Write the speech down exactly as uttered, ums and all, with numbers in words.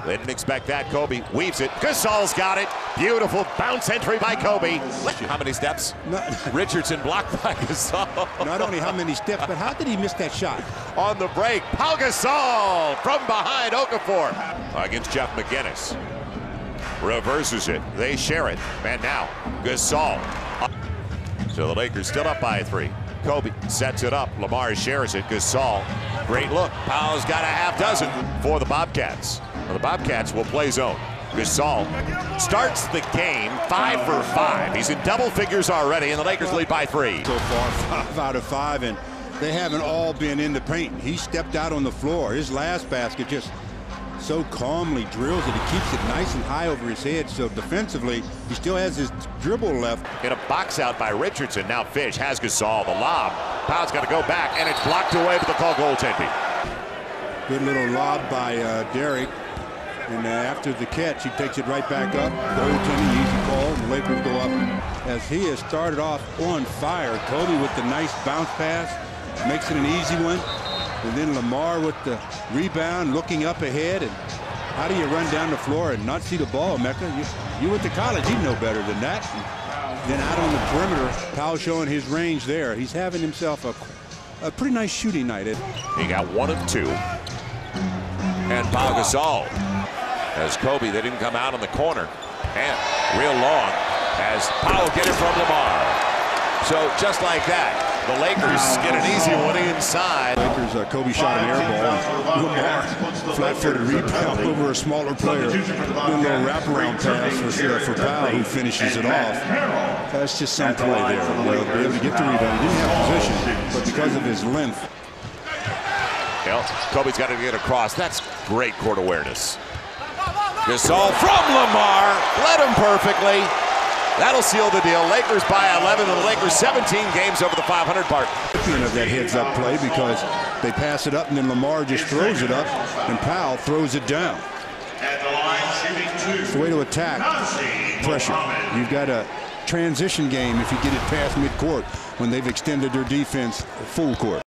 They didn't expect that. Kobe weaves it. Gasol's got it. Beautiful bounce entry by Kobe. How many steps? Not, Richardson blocked by Gasol. Not only how many steps, but how did he miss that shot? On the break, Pau Gasol from behind Okafor against Jeff McGinnis. Reverses it. They share it. And now Gasol. So the Lakers still up by three. Kobe sets it up. Lamar shares it. Gasol. Great look. Pau's got a half dozen for the Bobcats. Well, the Bobcats will play zone. Gasol starts the game five for five. He's in double figures already, and the Lakers lead by three. So far, five out of five, and they haven't all been in the paint. He stepped out on the floor. His last basket just so calmly drills it. He keeps it nice and high over his head. So defensively, he still has his dribble left. In a box out by Richardson. Now Fish has Gasol. The lob. Pau's got to go back, and it's blocked away, but the call goaltending. Good little lob by uh, Derek. And uh, after the catch, he takes it right back up. Goaltending, easy call, and the Lakers go up. As he has started off on fire, Kobe with the nice bounce pass, makes it an easy one. And then Lamar with the rebound, looking up ahead. And how do you run down the floor and not see the ball, Mecca? You, you went to college, you know better than that. And then out on the perimeter, Pau showing his range there. He's having himself a, a pretty nice shooting night. He got one of two. And Pau Gasol. As Kobe, they didn't come out on the corner. And real long as Pau get it from Lamar. So just like that, the Lakers get an easy one inside. Lakers, uh, Kobe shot an air ball. Lamar, flat-footed rebound over a smaller player. A little wraparound pass for, uh, for Pau, who finishes it off. That's just some play there. You know, be able to get the rebound. He didn't have position, but because of his length. Well, Kobe's got to get across. That's great court awareness. Gasol from Lamar, led him perfectly. That'll seal the deal. Lakers by eleven, and the Lakers seventeen games over the five hundred mark. Of that heads-up play because they pass it up, and then Lamar just throws it up, and Pau throws it down. It's the way to attack pressure. You've got a transition game if you get it past midcourt when they've extended their defense full court.